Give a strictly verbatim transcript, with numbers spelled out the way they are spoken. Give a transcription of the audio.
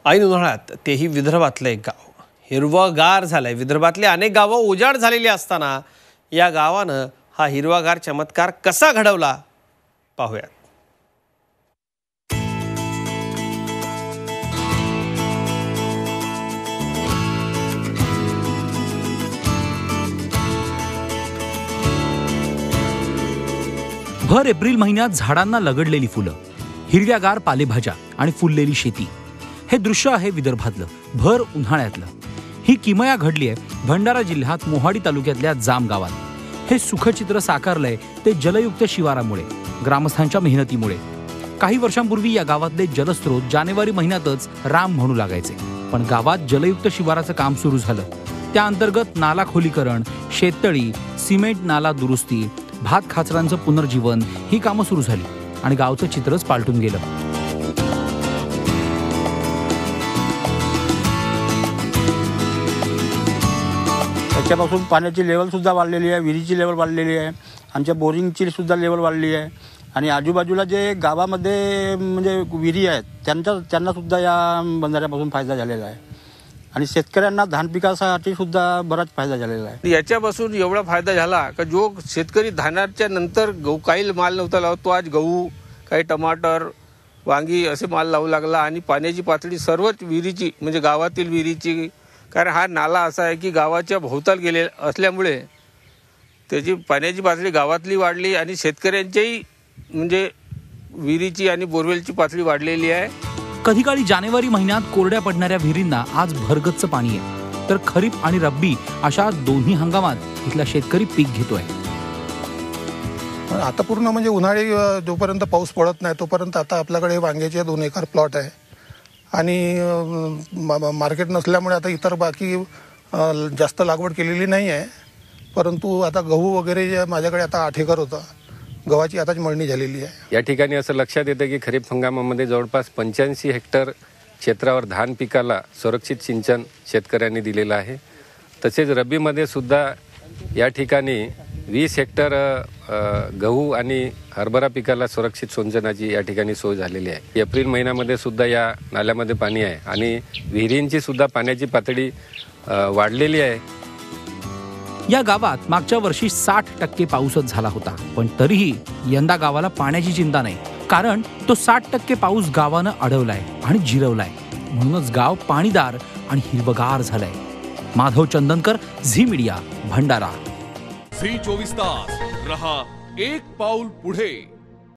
ऐन उन्हाळ्यात तेही विदर्भातलं एक गाव हिरवगार झालंय। विदर्भातली अनेक गावं उजाड झालेली असताना या गावानं हा हिरवागार चमत्कार कसा घडवला पाहूयात। भर एप्रिल महिन्यात झाडांना लगडलेली फुलं, हिरव्यागार पालेभाज्या आणि फुललेली शेती, हे दृश्य आहे विदर्भातलं भर उन्हाळ्यातलं। ही किमया घडली आहे भंडारा जिल्ह्यात मोहाडी तालुक्यातल्या जाम गावात। हे सुखचित्र साकारलंय ते जलयुक्त शिवारामुळे, ग्रामस्थांच्या मेहनतीमुळे। काही वर्षांपूर्वी या गावातले जलस्रोत जानेवारी महिन्यातच राम म्हणू लागायचे, पण गावात जलयुक्त शिवाराचं काम सुरू झालं। त्या अंतर्गत नाला खोलीकरण, शेततळी, सिमेंट नाला दुरुस्ती, भात खाचरांचं पुनर्जीवन ही कामं सुरू झाली आणि गावचं चित्रच पालटून गेलं। त्याच्यापासून पाण्याची लेवल सुद्धा वाढलेली आहे, विहिरीची लेवल वाढलेली आहे, आमच्या बोरिंगची सुद्धा लेवल वाढली आहे आणि आजूबाजूला जे गावामध्ये म्हणजे विहिरी आहेत त्यांचा त्यांना सुद्धा या बंधाऱ्यापासून फायदा झालेला आहे आणि शेतकऱ्यांना धान पिकासाठी सुद्धा बराच फायदा झालेला आहे। याच्यापासून एवढा फायदा झाला का जो शेतकरी धानाच्या नंतर गहू काही माल नव्हता लावत, तो आज गहू, काही टमाटर, वांगी असे माल लावू लागला आणि पाण्याची पातळी सर्वच विहिरीची म्हणजे गावातील विहिरीची, कारण हा नाला असा आहे की गावाच्या भोवताल गेले असल्यामुळे त्याची पाण्याची पातळी गावातली वाढली आणि शेतकऱ्यांच्याही म्हणजे विहिरीची आणि बोरवेलची पातळी वाढलेली आहे। कधी काळी जानेवारी महिन्यात कोरड्या पडणाऱ्या विहिरींना आज भरगच्च पाणी आहे, तर खरीप आणि रब्बी अशा दोन्ही हंगामात इथला शेतकरी पीक घेतोय। आता पूर्ण म्हणजे उन्हाळी जोपर्यंत पाऊस पडत नाही तोपर्यंत आता आपल्याकडे वांग्याचे दोन एकर प्लॉट आहे आणि मार्केट नसल्यामुळे आता इतर बाकी जास्त लागवड केलेली नाही आहे, परंतु आता गहू वगैरे माझ्याकडे आता आठ एकर होता, गव्हाची आताच मळणी झालेली आहे। या ठिकाणी असं लक्षात येतं की खरीप हंगामामध्ये जवळपास पंच्याऐंशी हेक्टर क्षेत्रावर धान पिकाला सुरक्षित सिंचन शेतकऱ्यांनी दिलेलं आहे। तसेच रब्बीमध्ये सुद्धा या ठिकाणी वीस हेक्टर गहू आणि हरभरा पिकाला सुरक्षित सिंचनाची या ठिकाणी सोय झालेली आहे। एप्रिल महिन्यामध्ये सुद्धा या नाल्यामध्ये पाणी आहे आणि विहिरींची सुद्धा पाण्याची पातळी वाढलेली आहे। या गावात मागच्या वर्षी साठ टक्के पाऊसच झाला होता, पण तरीही यंदा गावाला पाण्याची चिंता नाही, कारण तो साठ टक्के पाऊस गावानं अडवलाय आणि जिरवलाय, म्हणूनच गाव पाणीदार आणि हिरवगार झालंय। माधव चंदनकर, झी मीडिया, भंडारा। झी चोवीस तास रहा एक पाऊल पुढे।